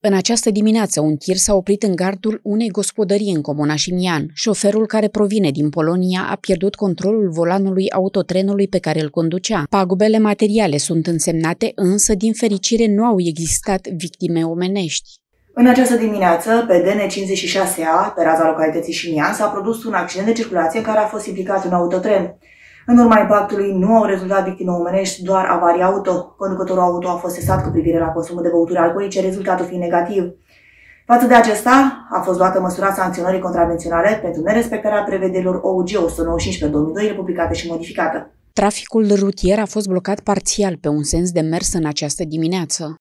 În această dimineață, un tir s-a oprit în gardul unei gospodării în comuna Șimian. Șoferul, care provine din Polonia, a pierdut controlul volanului autotrenului pe care îl conducea. Pagubele materiale sunt însemnate, însă, din fericire, nu au existat victime omenești. În această dimineață, pe DN56A, pe raza localității Șimian, s-a produs un accident de circulație în care a fost implicat un autotren. În urma impactului nu au rezultat victime omenești, doar avarii auto. Conducătorul auto a fost testat cu privire la consumul de băuturi alcoolice, rezultatul fiind negativ. Față de acesta, a fost luată măsura sancționării contravenționale pentru nerespectarea prevederilor OUG 195/2002, republicată și modificată. Traficul rutier a fost blocat parțial pe un sens de mers în această dimineață.